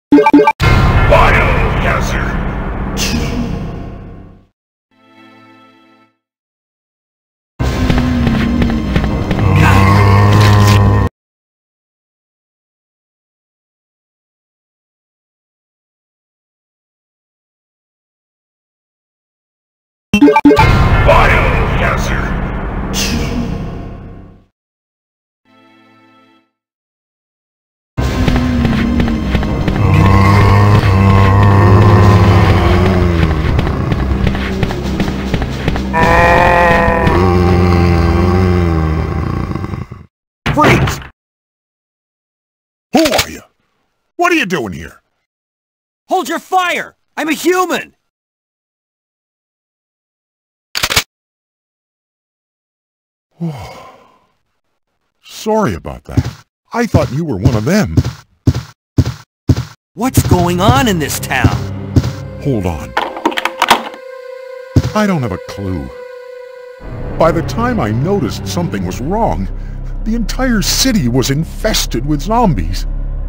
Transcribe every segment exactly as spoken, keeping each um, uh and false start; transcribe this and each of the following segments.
Biohazard. Biohazard. Freeze! Who are you? What are you doing here? Hold your fire! I'm a human! Sorry about that. I thought you were one of them. What's going on in this town? Hold on. I don't have a clue. By the time I noticed something was wrong, the entire city was infested with zombies.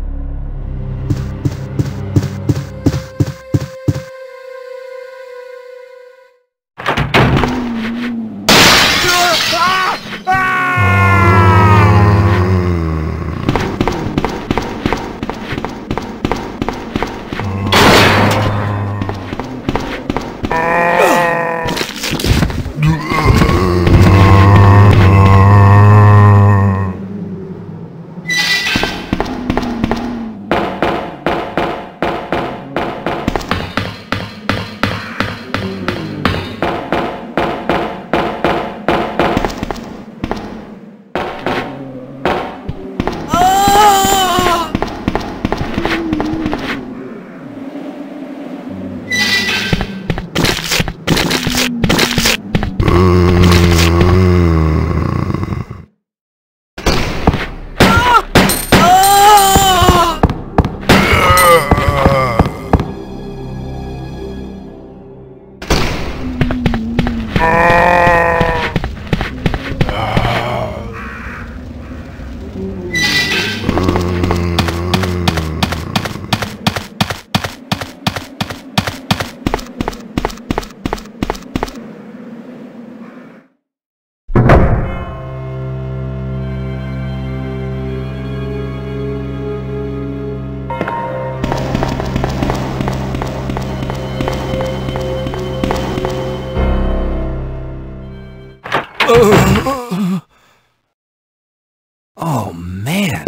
Oh, man.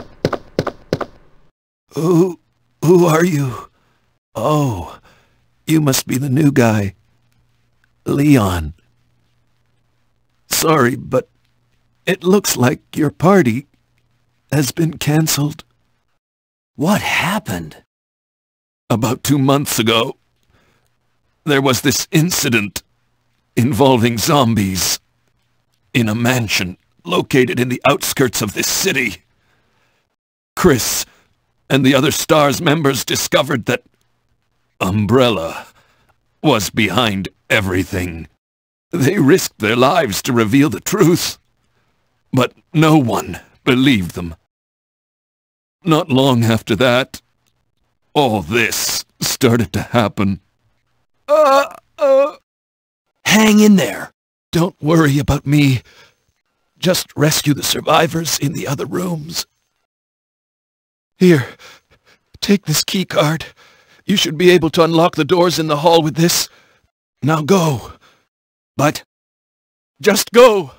Who... who are you? Oh, you must be the new guy. Leon. Sorry, but it looks like your party has been cancelled. What happened? About two months ago, there was this incident involving zombies in a mansion located in the outskirts of this city. Chris and the other STARS members discovered that Umbrella was behind everything. They risked their lives to reveal the truth, but no one believed them. Not long after that, all this started to happen. Uh, uh... Hang in there. Don't worry about me. Just rescue the survivors in the other rooms. Here, take this key card. You should be able to unlock the doors in the hall with this. Now go. But, just go.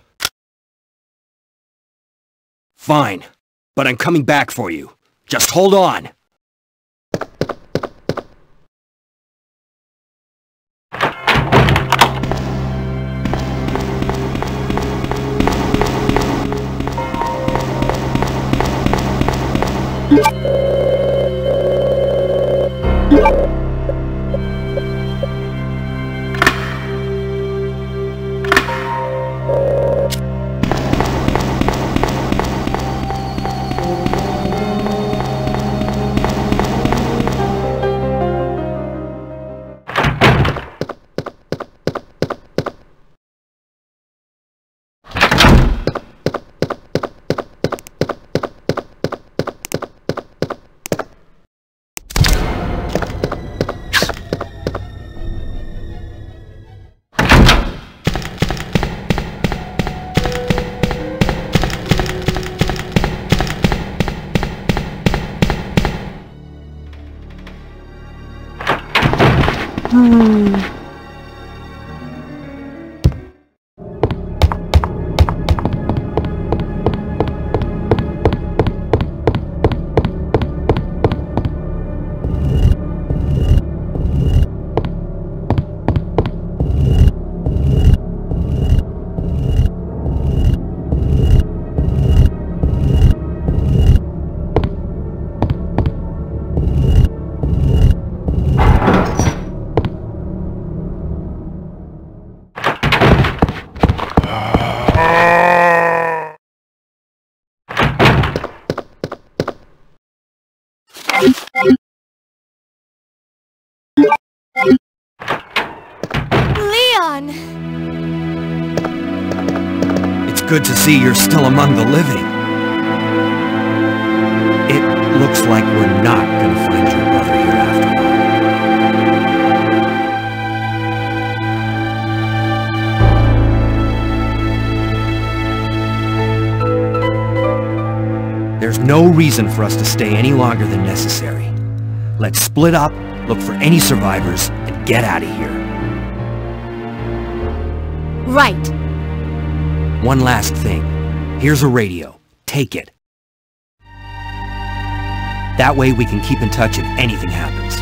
Fine, but I'm coming back for you. Just hold on. Leon! It's good to see you're still among the living. It looks like we're not gonna find your brother here after all. There's no reason for us to stay any longer than necessary. Let's split up, look for any survivors, and get out of here. Right. One last thing. Here's a radio. Take it. That way we can keep in touch if anything happens.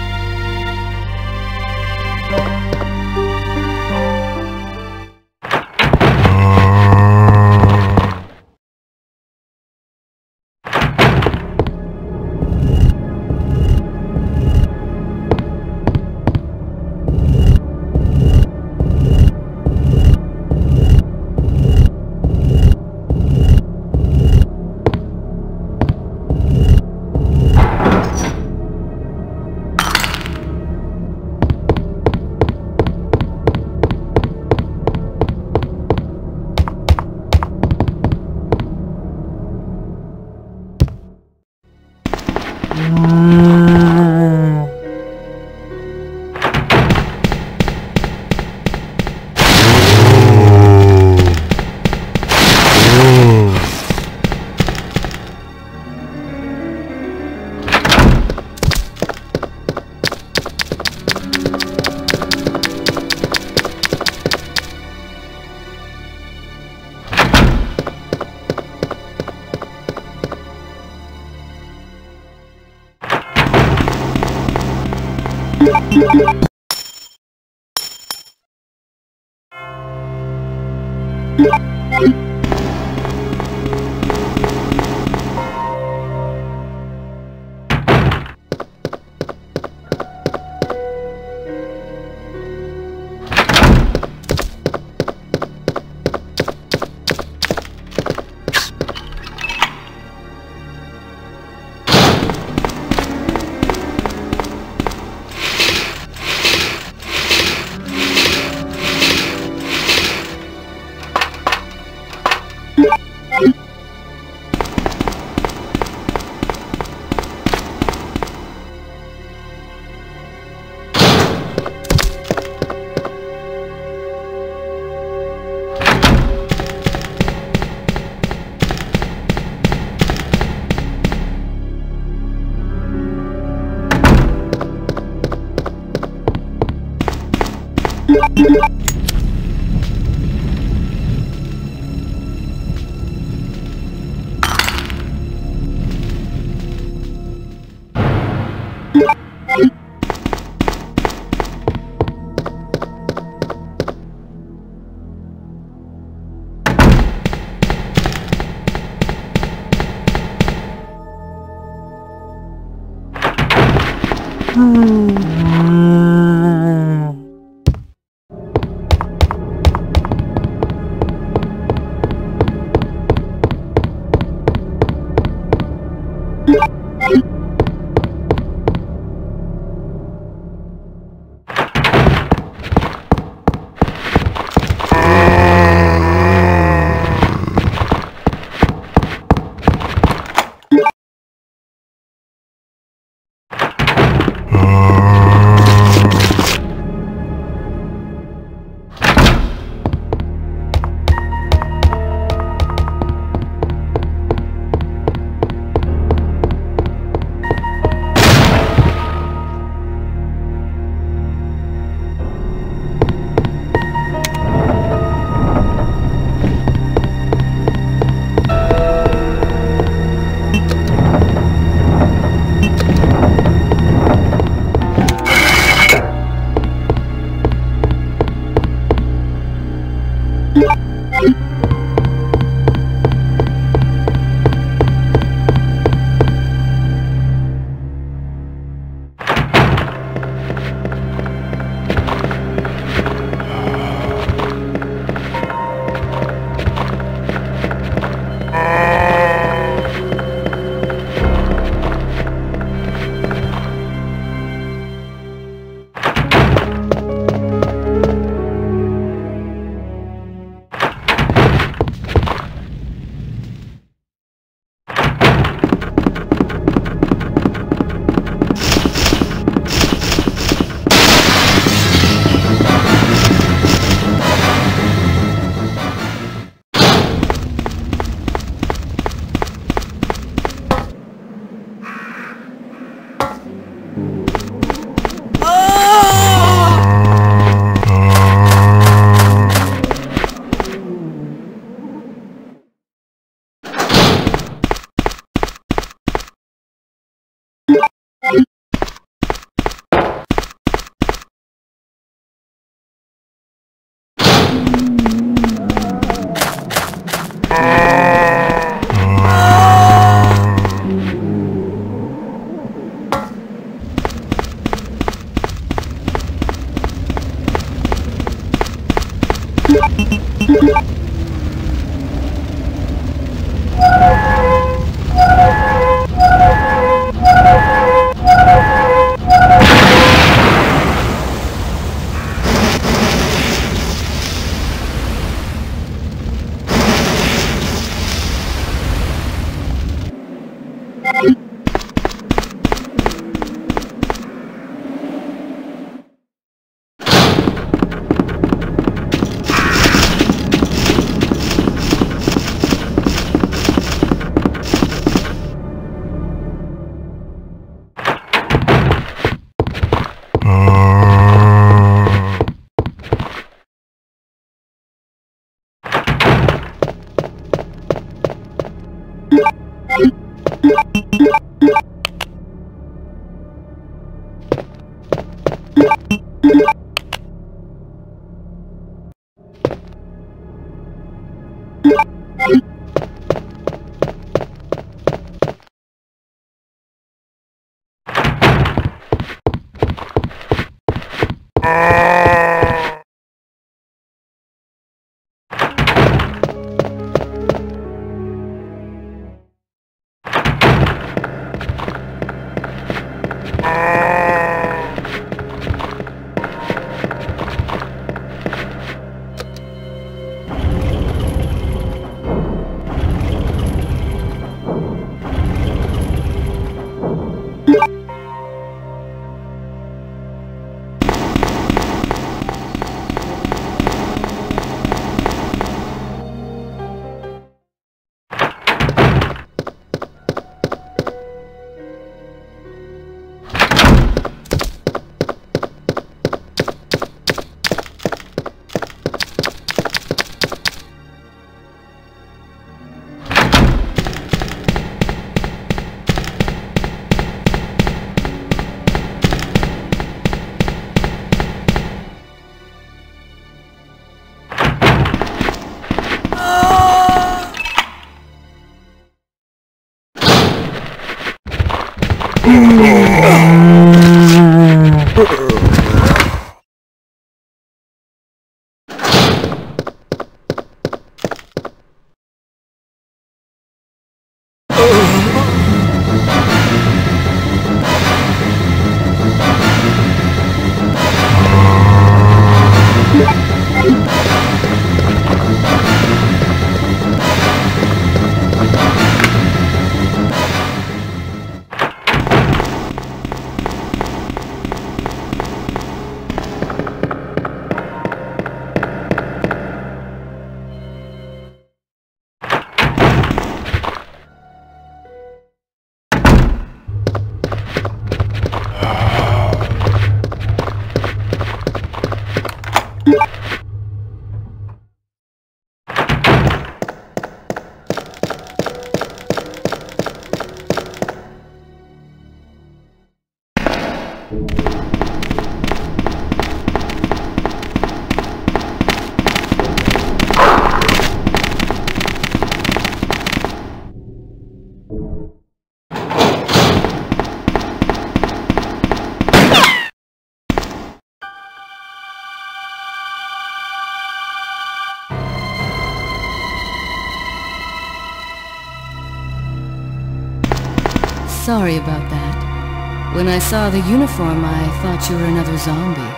Sorry about that. When I saw the uniform, I thought you were another zombie.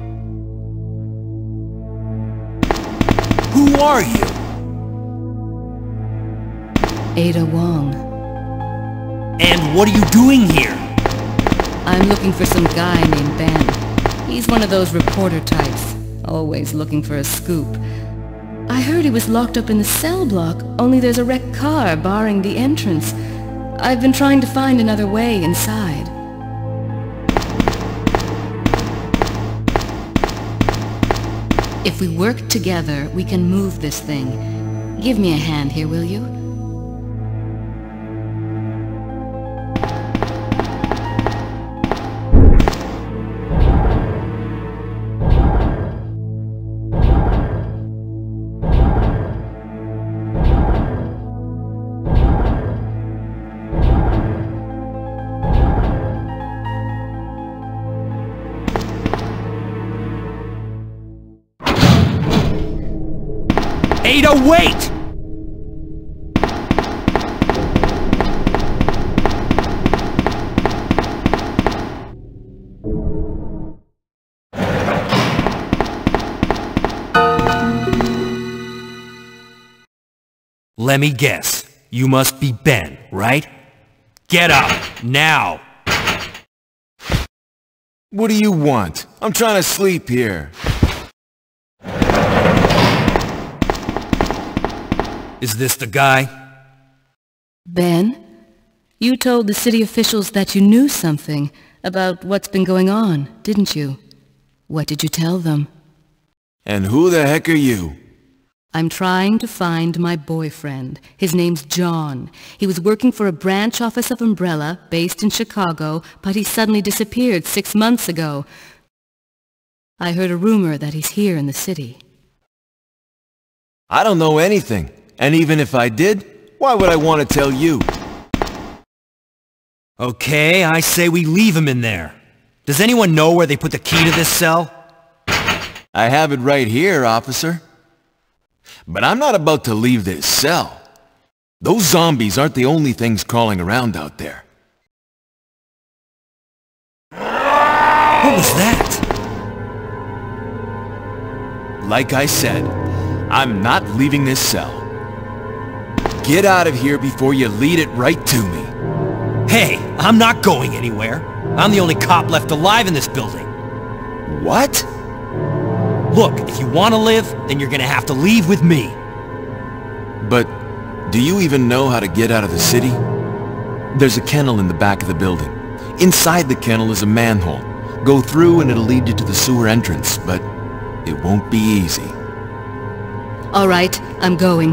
Who are you? Ada Wong. And what are you doing here? I'm looking for some guy named Ben. He's one of those reporter types, always looking for a scoop. I heard he was locked up in the cell block, only there's a wrecked car barring the entrance. I've been trying to find another way inside. If we work together, we can move this thing. Give me a hand here, will you? Ada, wait! Let me guess. You must be Ben, right? Get up, now! What do you want? I'm trying to sleep here. Is this the guy? Ben? You told the city officials that you knew something about what's been going on, didn't you? What did you tell them? And who the heck are you? I'm trying to find my boyfriend. His name's John. He was working for a branch office of Umbrella, based in Chicago, but he suddenly disappeared six months ago. I heard a rumor that he's here in the city. I don't know anything. And even if I did, why would I want to tell you? Okay, I say we leave him in there. Does anyone know where they put the key to this cell? I have it right here, officer. But I'm not about to leave this cell. Those zombies aren't the only things crawling around out there. What was that? Like I said, I'm not leaving this cell. Get out of here before you lead it right to me. Hey, I'm not going anywhere. I'm the only cop left alive in this building. What? Look, if you want to live, then you're gonna have to leave with me. But do you even know how to get out of the city? There's a kennel in the back of the building. Inside the kennel is a manhole. Go through and it'll lead you to the sewer entrance, but it won't be easy. All right, I'm going.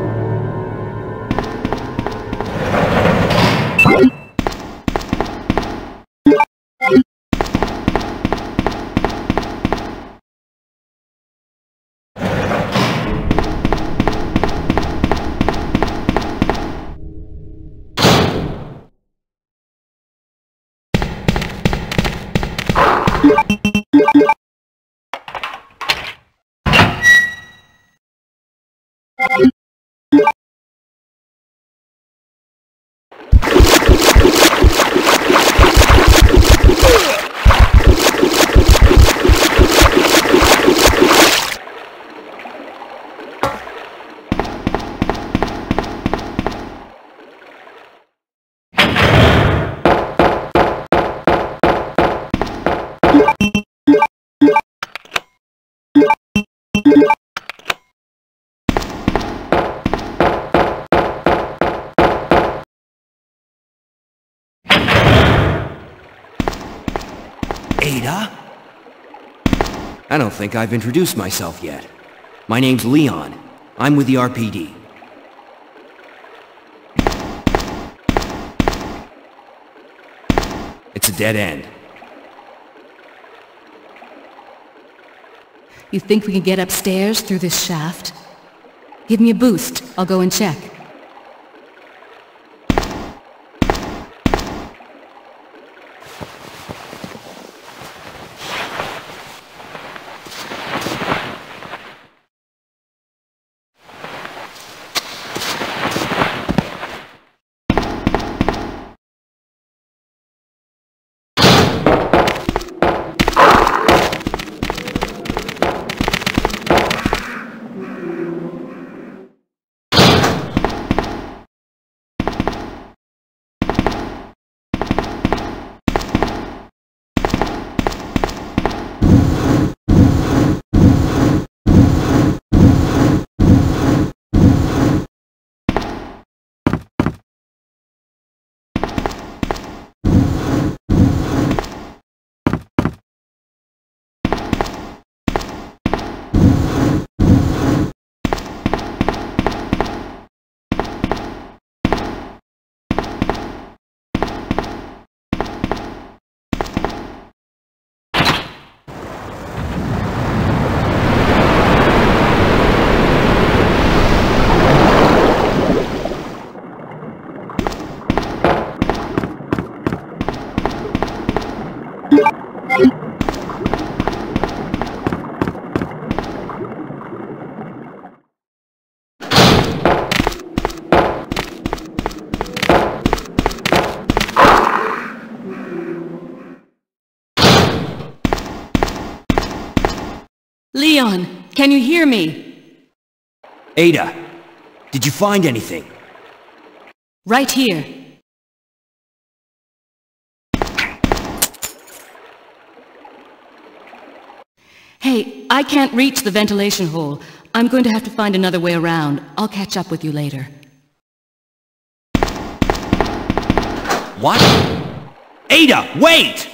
Ada? I don't think I've introduced myself yet. My name's Leon. I'm with the R P D. It's a dead end. You think we can get upstairs through this shaft? Give me a boost. I'll go and check. Leon, can you hear me? Ada, did you find anything? Right here. Hey, I can't reach the ventilation hole. I'm going to have to find another way around. I'll catch up with you later. What? Ada, wait!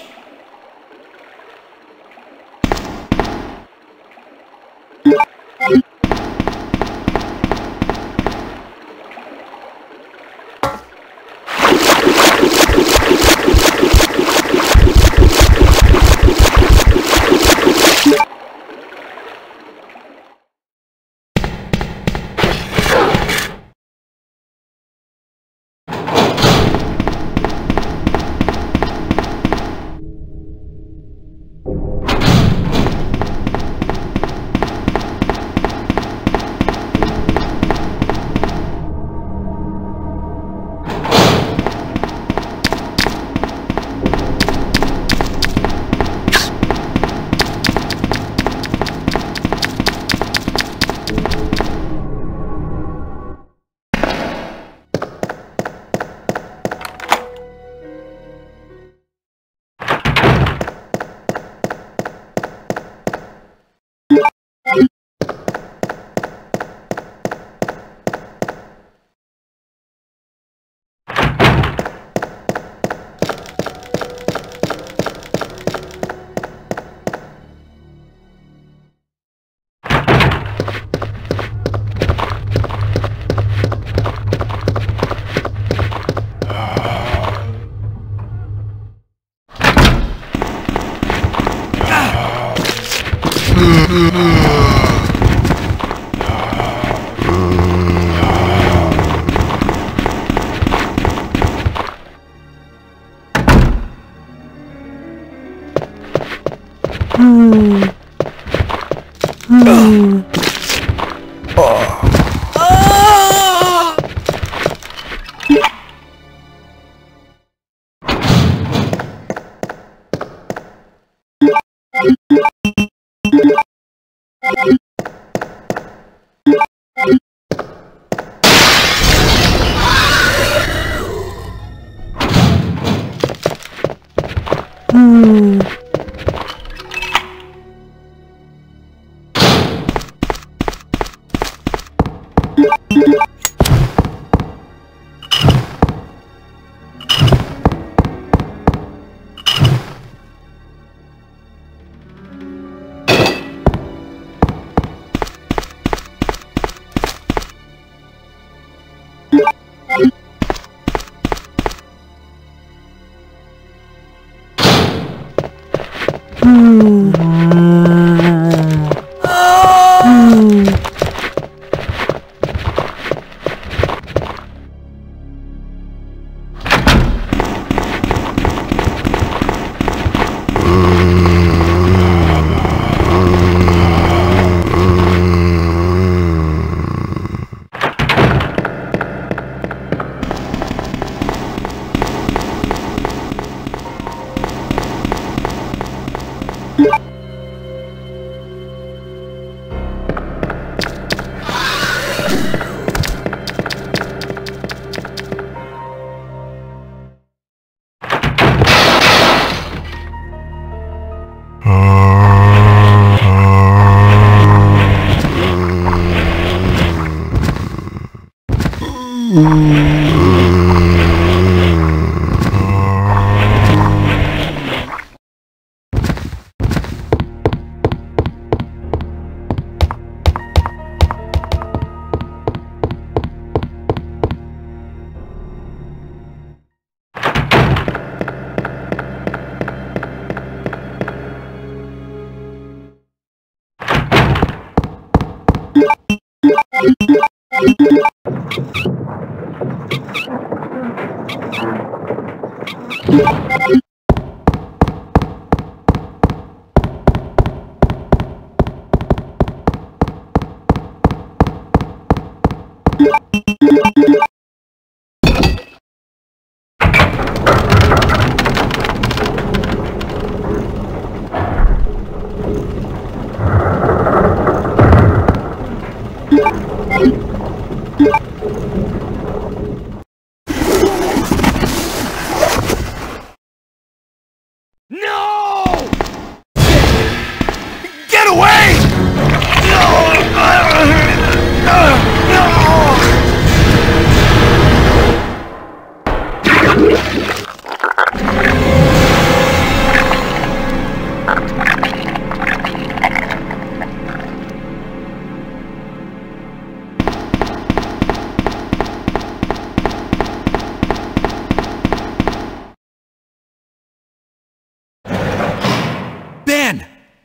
Ben!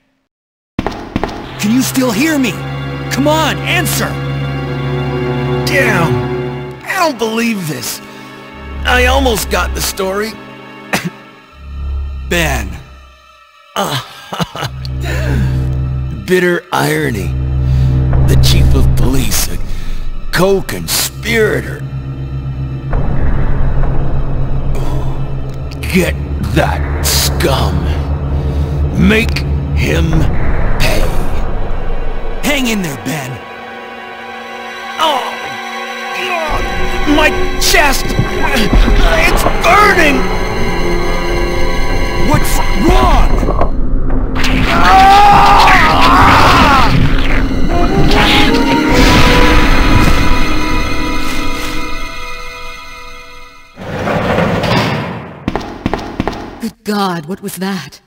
Can you still hear me? Come on, answer! Damn! I don't believe this. I almost got the story. Ben! Bitter irony. The chief of police, a co-conspirator. Get that scum. Make him pay. Hang in there, Ben. Oh! God, my chest! It's burning! What's wrong? Good God, what was that?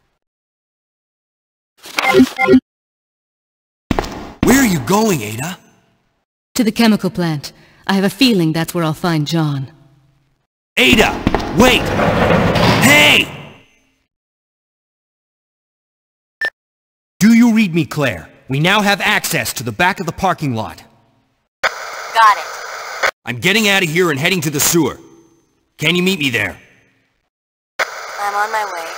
Where are you going, Ada? To the chemical plant. I have a feeling that's where I'll find John. Ada! Wait! Hey! Do you read me, Claire. We now have access to the back of the parking lot. Got it. I'm getting out of here and heading to the sewer. Can you meet me there? I'm on my way.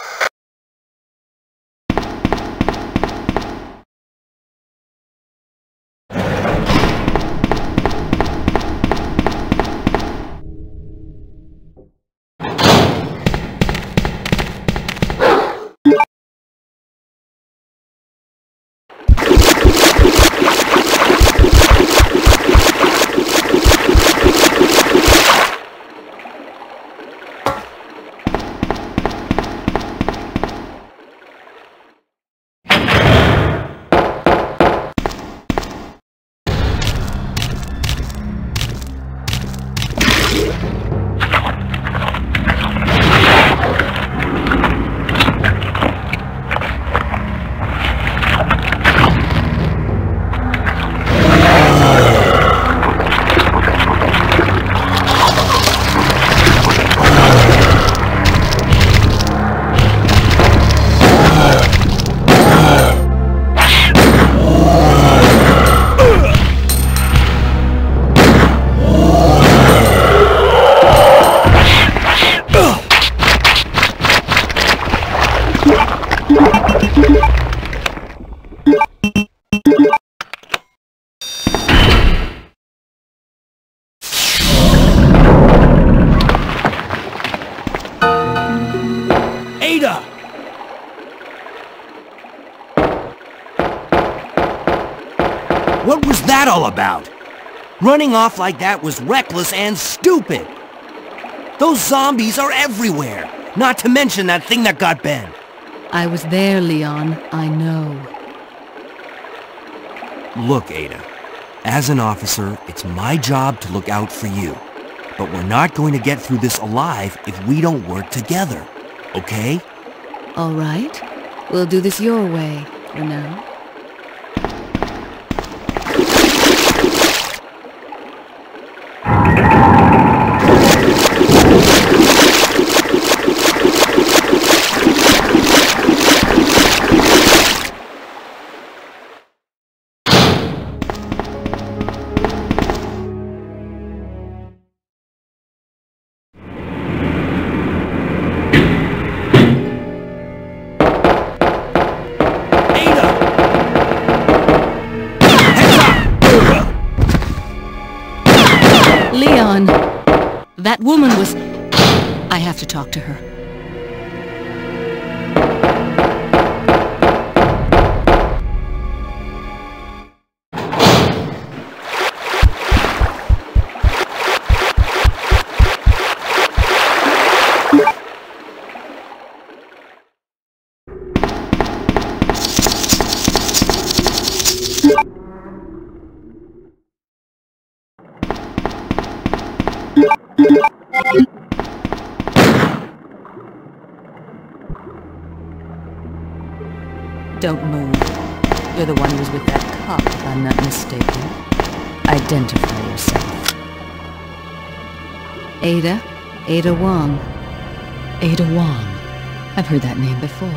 What was that all about? Running off like that was reckless and stupid. Those zombies are everywhere, not to mention that thing that got Ben. I was there, Leon. I know. Look, Ada. As an officer, it's my job to look out for you. But we're not going to get through this alive if we don't work together. Okay? All right. We'll do this your way, for now. Leon, that woman was... I have to talk to her. Don't move. You're the one who's with that cop, if I'm not mistaken. Identify yourself. Ada? Ada Wong. Ada Wong. I've heard that name before.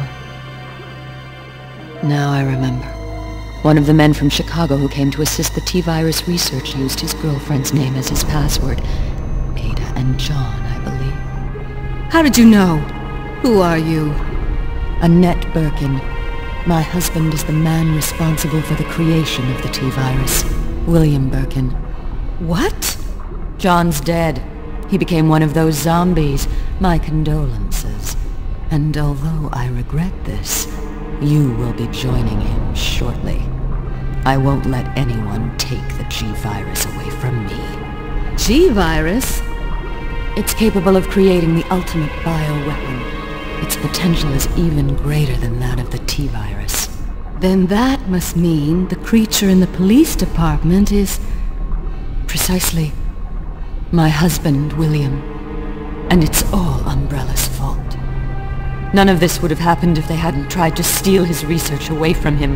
Now I remember. One of the men from Chicago who came to assist the T-virus research used his girlfriend's name as his password. Ada and John, I believe. How did you know? Who are you? Annette Birkin. My husband is the man responsible for the creation of the T-virus. William Birkin. What? John's dead. He became one of those zombies. My condolences. And although I regret this, you will be joining him shortly. I won't let anyone take the G-virus away from me. G-virus? It's capable of creating the ultimate bioweapon. Its potential is even greater than that of the T-virus. Then that must mean the creature in the police department is... precisely my husband, William. And it's all Umbrella's fault. None of this would have happened if they hadn't tried to steal his research away from him.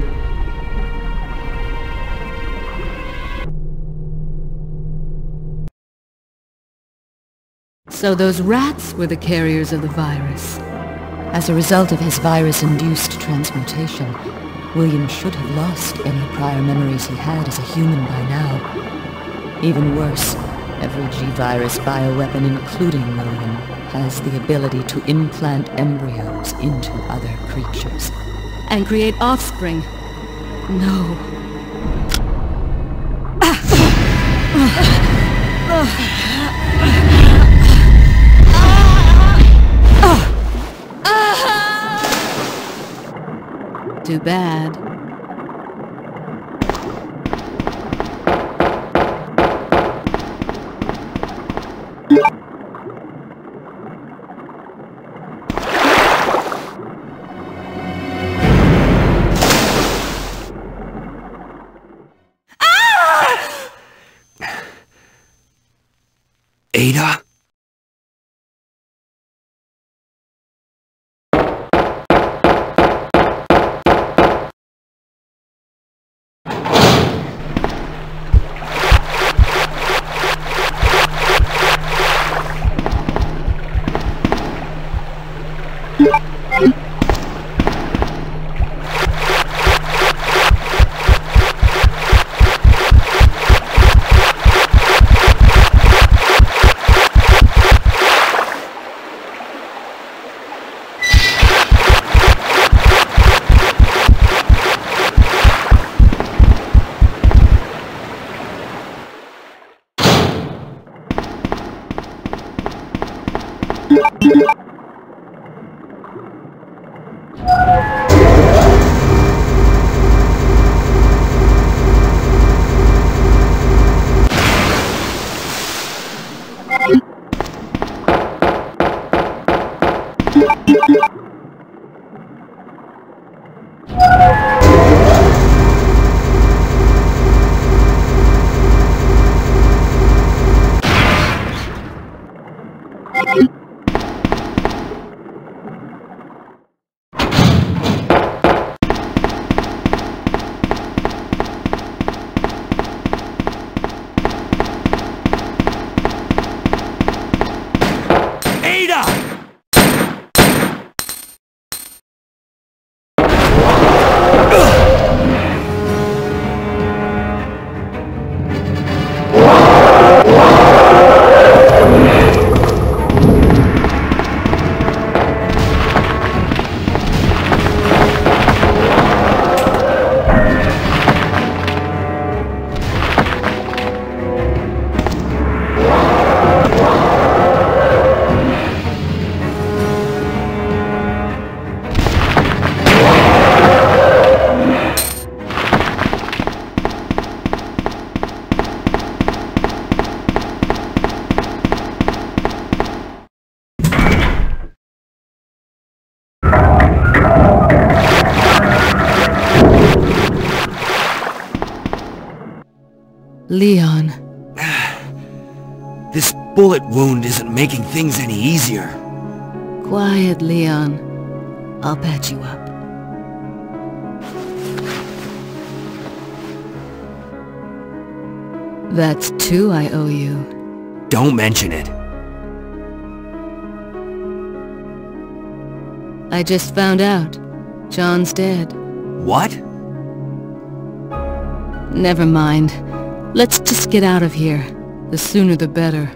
So those rats were the carriers of the virus. As a result of his virus-induced transmutation, William should have lost any prior memories he had as a human by now. Even worse, every G-virus bioweapon, including William, has the ability to implant embryos into other creatures. And create offspring. No. Too bad. Ada? Leon. This bullet wound isn't making things any easier. Quiet, Leon. I'll patch you up. That's two I owe you. Don't mention it. I just found out. John's dead. What? Never mind. Let's just get out of here. The sooner the better.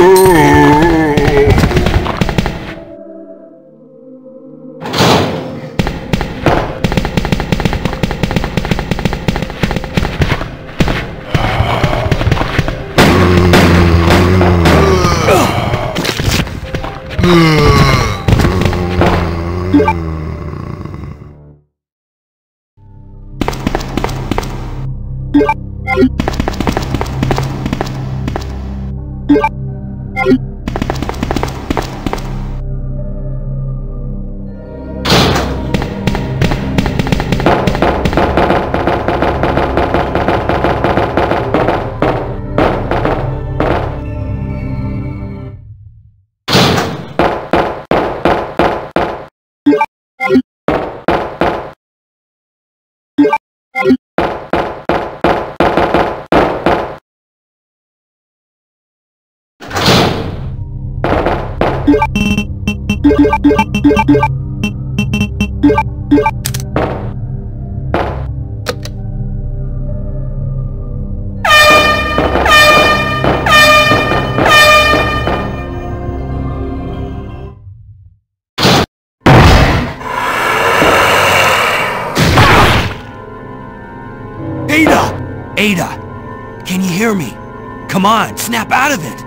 Ada! Ada! Can you hear me? Come on, snap out of it!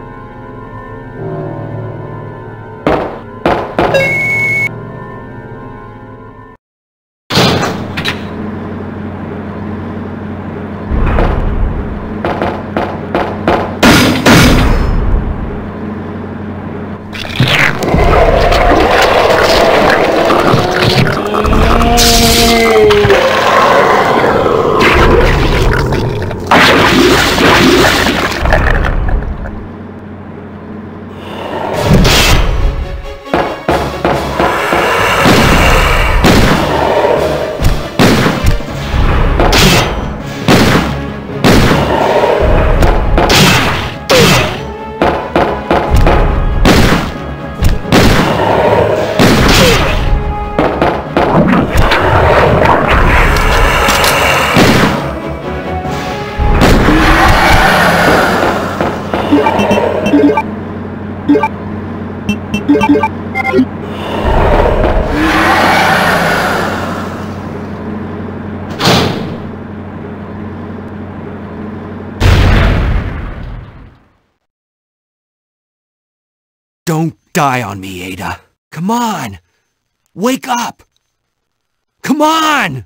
Don't die on me, Ada. Come on! Wake up! Come on!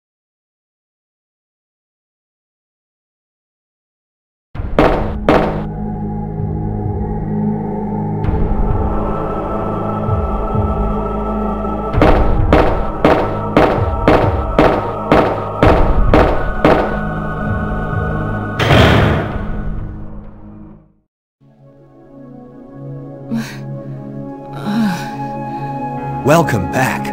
Welcome back.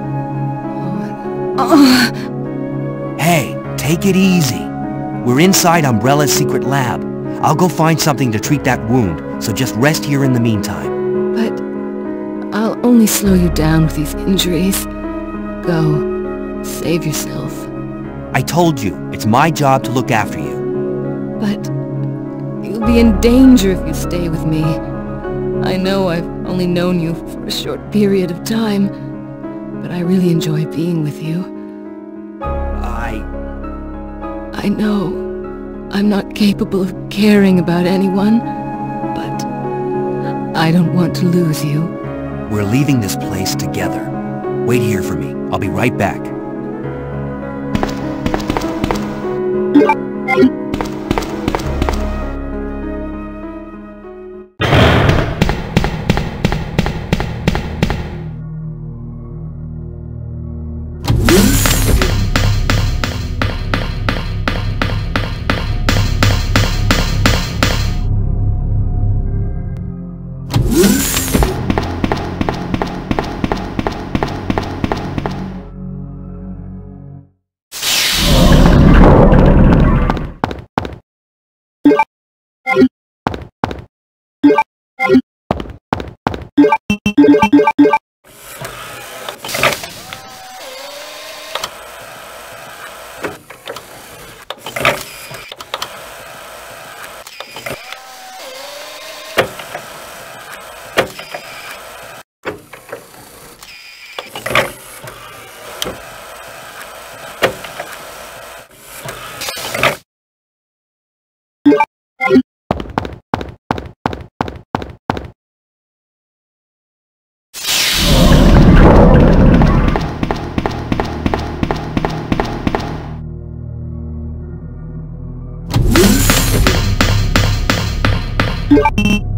Hey, take it easy. We're inside Umbrella's secret lab. I'll go find something to treat that wound, so just rest here in the meantime. But I'll only slow you down with these injuries. Go. Save yourself. I told you, it's my job to look after you. But you'll be in danger if you stay with me. I know I've only known you for a short period of time, but I really enjoy being with you. I... I know I'm not capable of caring about anyone, but I don't want to lose you. We're leaving this place together. Wait here for me. I'll be right back.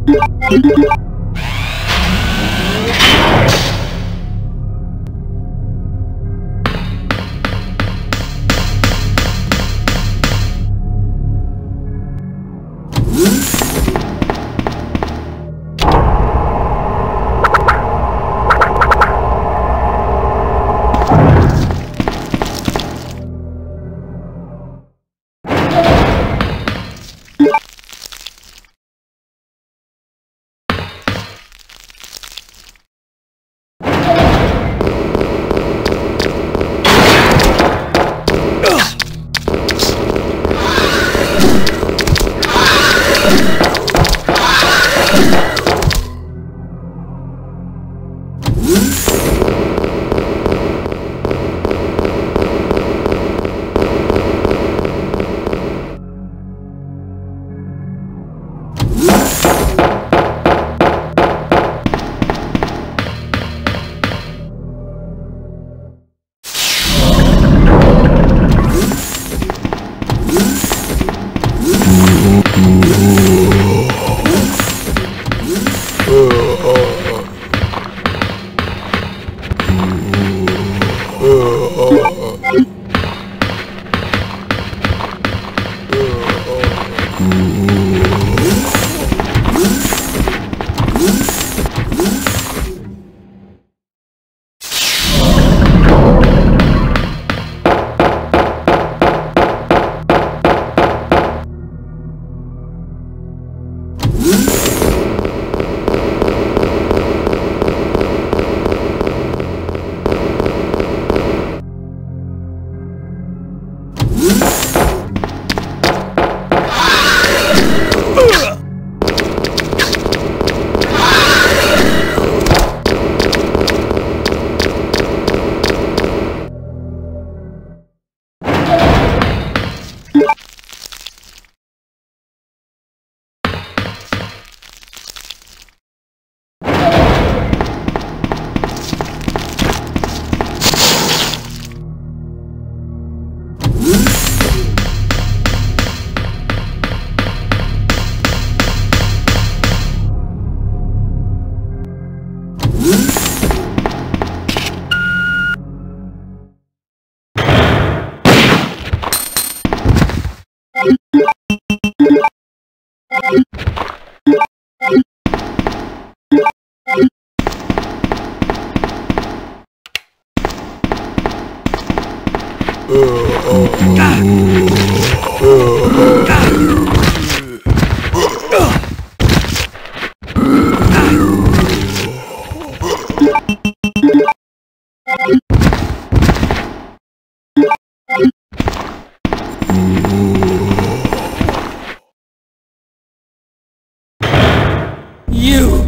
You!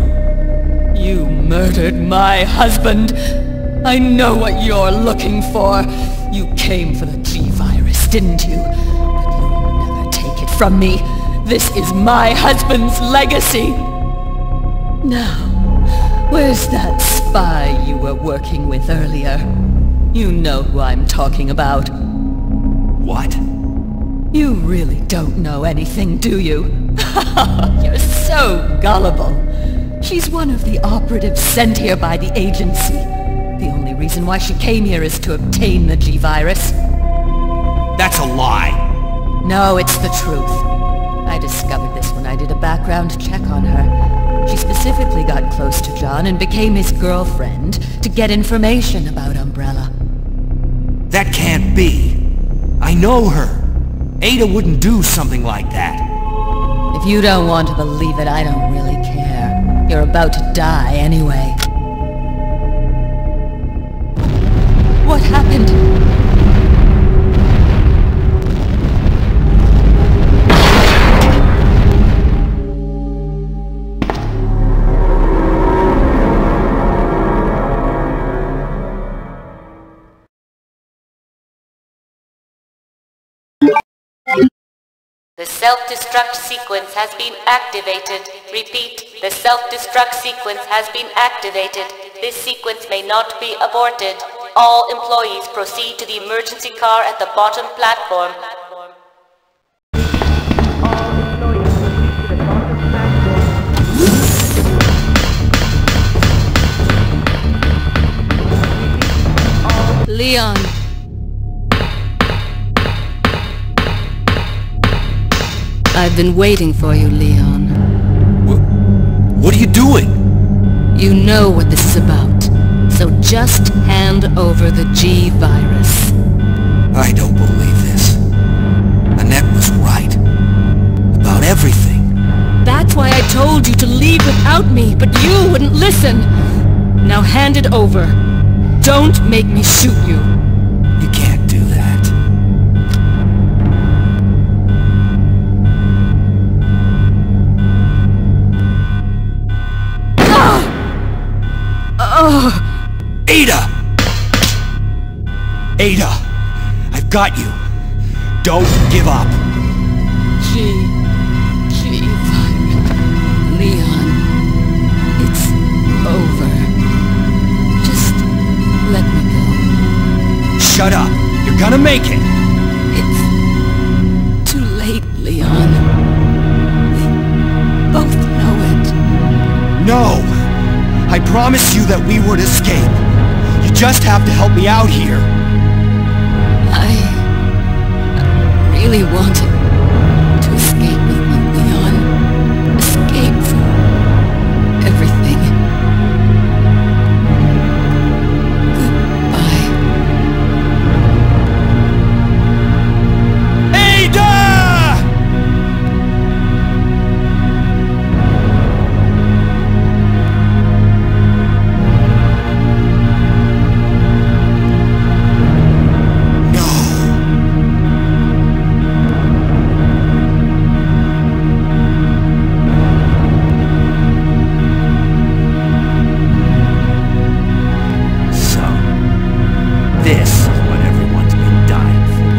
You murdered my husband! I know what you're looking for! You came for the G-Virus, didn't you? But you'll never take it from me! This is my husband's legacy! Now, where's that spy you were working with earlier? You know who I'm talking about. What? You really don't know anything, do you? You're so gullible. She's one of the operatives sent here by the agency. The only reason why she came here is to obtain the G-Virus. That's a lie. No, it's the truth. I discovered this when I did a background check on her. She specifically got close to John and became his girlfriend to get information about Umbrella. That can't be. I know her. Ada wouldn't do something like that. If you don't want to believe it, I don't really care. You're about to die anyway. What happened? The self-destruct sequence has been activated. Repeat, the self-destruct sequence has been activated. This sequence may not be aborted. All employees proceed to the emergency car at the bottom platform. All employees proceed to the bottom platform. Leon! I've been waiting for you, Leon. Wh- what are you doing? You know what this is about, so just hand over the G virus. I don't believe this. Annette was right. About everything. That's why I told you to leave without me, but you wouldn't listen. Now hand it over. Don't make me shoot you. You can't do that. Oh! Ada! Ada! I've got you. Don't give up. G... G virus. Leon. It's over. Just let me go. Shut up. You're gonna make it. It's too late, Leon. We both know it. No! I promised you that we would escape. You just have to help me out here. I... I really wanted to escape with you, Leon. Escape from everything. Goodbye. Ada! This is what everyone's been dying for.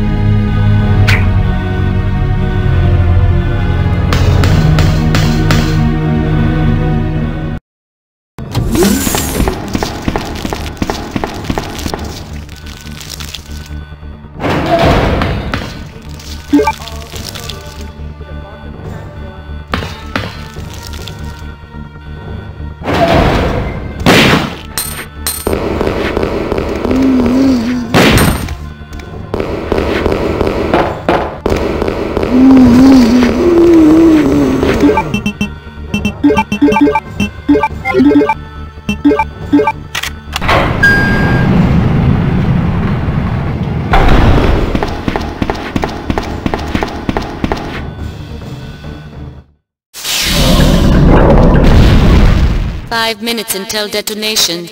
Five minutes until detonation.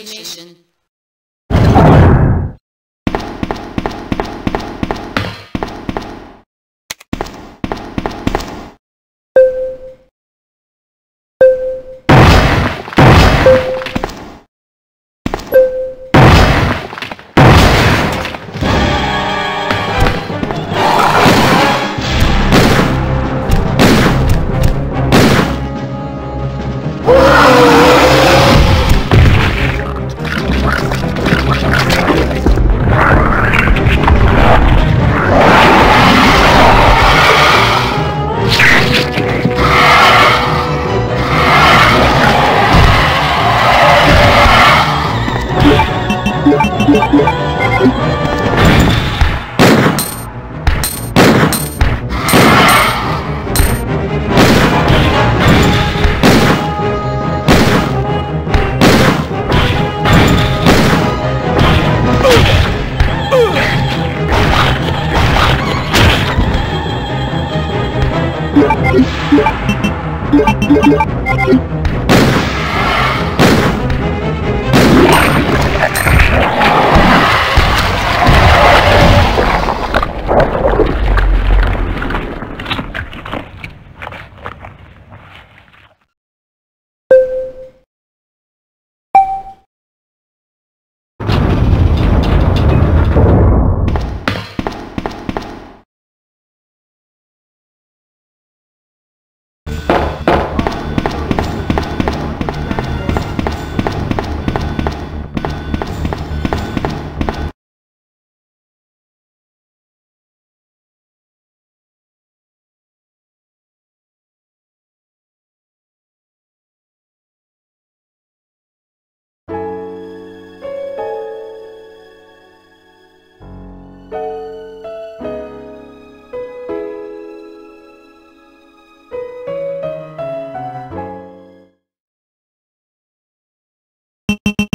you.